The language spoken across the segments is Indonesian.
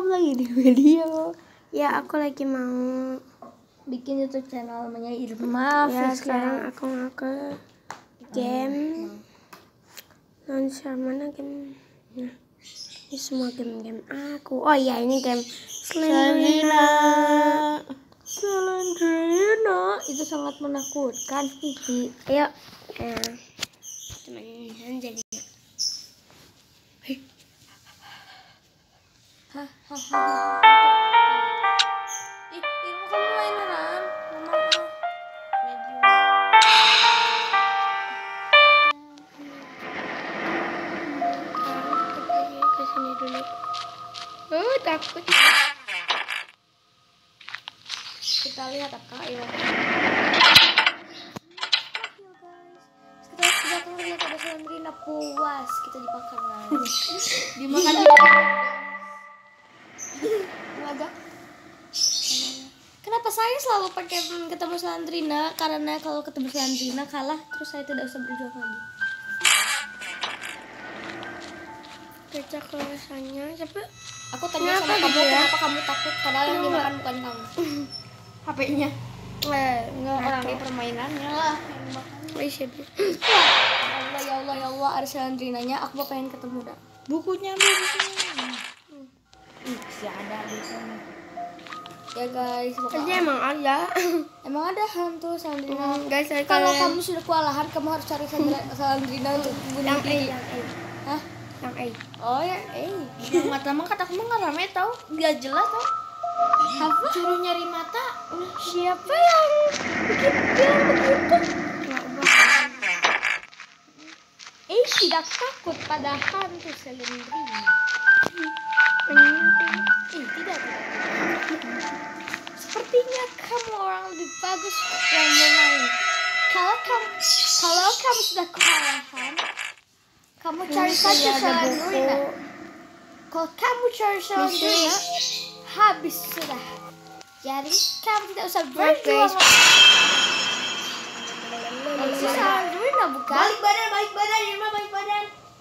lagi di video. Ya aku lagi mau bikin YouTube channel namanya Irma. Ya sekarang aku mau ke game. Launcher mana game? Nah, ini semua game-game aku. Oh iya, ini game Slendrina. Itu sangat menakutkan, Kiki. Ayo, teman-teman jadi. Hahaha. Ih, Irma kamu main beneran? Medium. Ke sini dulu. Takut. Kita lihat apakah Irma. Kita lihat ada Slendrina puas kita dimakan dimakan agak. Kenapa saya selalu pakai ketemu Slendrina? Karena kalau ketemu Slendrina kalah terus saya tidak usah berjuang lagi. Baca kelasannya siapa? Aku tanya sama kamu kenapa kamu takut padahal yang dimakan bukan kamu. HP-nya. Enggak orang di permainannya lah yang dimakan. Ya Allah, ada Slendrinanya. Aku pengen ketemu dah. Bukunya. Masih ada di sana. Ya guys, Tadi emang ada. Emang ada hantu Slendrina. Guys, Kalau kamu sudah kewalahan, kamu harus cari Slendrina untuk bunuh yang diri. Hah? Yang A. Oh ya, yang mata mah kataku mah nggak rame tau, nggak jelas tau. Apa? Suruh nyari mata. Siapa yang bilang begitu? Tidak takut pada hantu Slendrina. Tidak. Sepertinya kamu orang lebih bagus yang bermain. Kalau kamu sudah kewalahan, kamu cari saja Slendrina. Kalau kamu cari Slendrina, habis sudah. Jadi kamu tidak usah berjuang. Itu Slendrina bukan? Balik badan, Irma balik badan.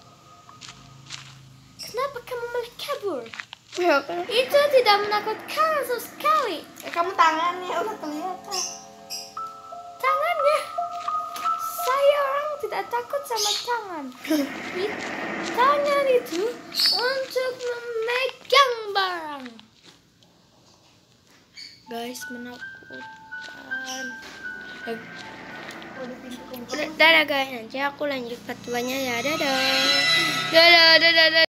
Kenapa kamu malah kabur? Itu tidak menakutkan sama sekali. Kamu tangannya udah kelihatan. Tangannya? Saya orang tidak takut sama tangan. Tangan itu untuk memegang barang. Guys, menakutkan. Dadah guys, nanti aku lanjut part 2-nya ya. Dadah.